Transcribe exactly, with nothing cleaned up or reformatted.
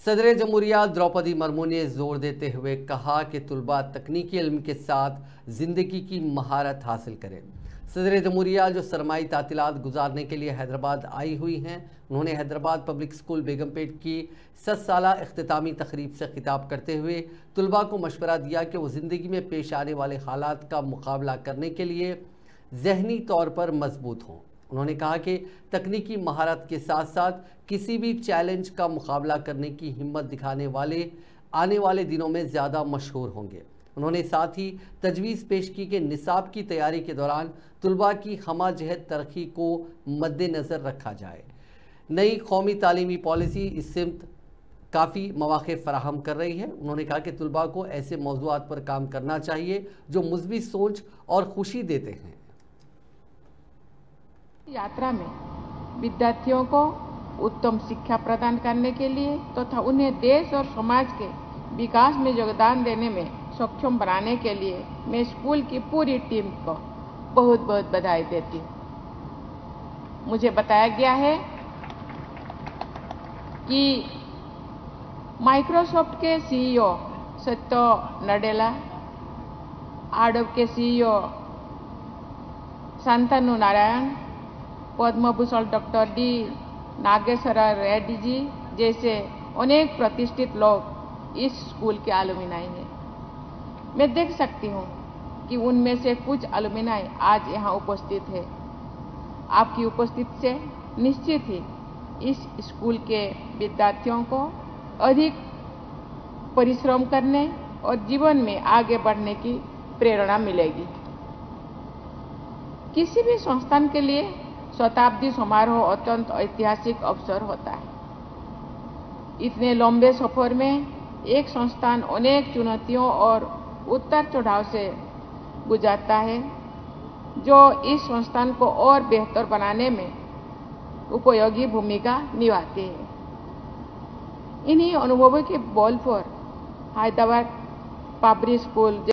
सदर जमहूरिया द्रौपदी मुर्मू ने जोर देते हुए कहा कि तुलबा तकनीकी इल्म के साथ ज़िंदगी की महारत हासिल करें। सदर जमहूरिया जो सरमाई तातीलात गुजारने के लिए हैदराबाद आई हुई हैं, उन्होंने हैदराबाद पब्लिक स्कूल बेगमपेट की सत साला इख्तितामी तकरीब से खिताब करते हुए तुलबा को मशवरा दिया कि वो ज़िंदगी में पेश आने वाले हालात का मुकाबला करने के लिए ज़हनी तौर पर मजबूत हों। उन्होंने कहा कि तकनीकी महारत के साथ साथ किसी भी चैलेंज का मुकाबला करने की हिम्मत दिखाने वाले आने वाले दिनों में ज़्यादा मशहूर होंगे। उन्होंने साथ ही तजवीज़ पेश की कि निसाब की तैयारी के दौरान तुलबा की हमा जहत तरक्की को मद्देनज़र रखा जाए। नई कौमी तालीमी पॉलिसी इस सिमत काफ़ी मौक़े फराहम कर रही है। उन्होंने कहा कि तुलबा को ऐसे मौज़ूआत पर काम करना चाहिए जो मुस्बित सोच और खुशी देते हैं। यात्रा में विद्यार्थियों को उत्तम शिक्षा प्रदान करने के लिए तथा तो उन्हें देश और समाज के विकास में योगदान देने में सक्षम बनाने के लिए मैं स्कूल की पूरी टीम को बहुत बहुत बधाई देती हूँ। मुझे बताया गया है कि माइक्रोसॉफ्ट के सीईओ सत्य नडेला, आडब के CEO Shantanu Narayan, Padma Bhushan doctor D Nageshwar Reddy ji जैसे अनेक प्रतिष्ठित लोग इस स्कूल के अलुमिनाई हैं। मैं देख सकती हूँ कि उनमें से कुछ अलुमिनाई आज यहाँ उपस्थित है। आपकी उपस्थिति से निश्चित ही इस स्कूल के विद्यार्थियों को अधिक परिश्रम करने और जीवन में आगे बढ़ने की प्रेरणा मिलेगी। किसी भी संस्थान के लिए शताब्दी समारोह अत्यंत ऐतिहासिक अवसर होता है। इतने लंबे सफर में एक संस्थान अनेक चुनौतियों और उतार चढ़ाव से गुजरता है, जो इस संस्थान को और बेहतर बनाने में उपयोगी भूमिका निभाते हैं। इन्हीं अनुभवों के बल पर हैदराबाद पब्लिक स्कूल